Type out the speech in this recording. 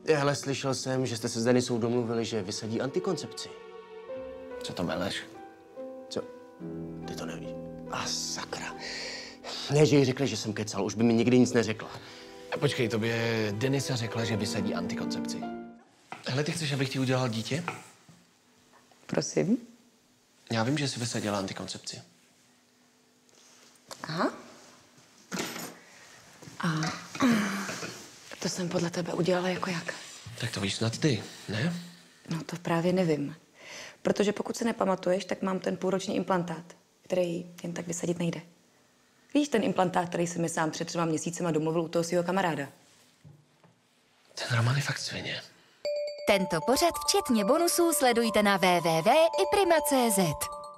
Hele, slyšel jsem, že jste se s Denisou domluvili, že vysadí antikoncepci. Co to meleš? Co? Ty to nevíš. A sakra. Ne, že jí řekli, že jsem kecal, už by mi nikdy nic neřekla. A počkej, tobě Denisa řekla, že vysadí antikoncepci. Hele, ty chceš, abych ti udělal dítě? Prosím? Já vím, že jsi vysadila antikoncepci. Aha. A to jsem podle tebe udělala jako jak? Tak to víš snad ty, ne? No to právě nevím. Protože pokud se nepamatuješ, tak mám ten půlroční implantát, který jen tak vysadit nejde. Víš, ten implantát, který se mi sám před 3 měsícema domluvil u toho svého kamaráda. Ten Roman je fakt svině. Tento pořad včetně bonusů sledujte na www.iprima.cz.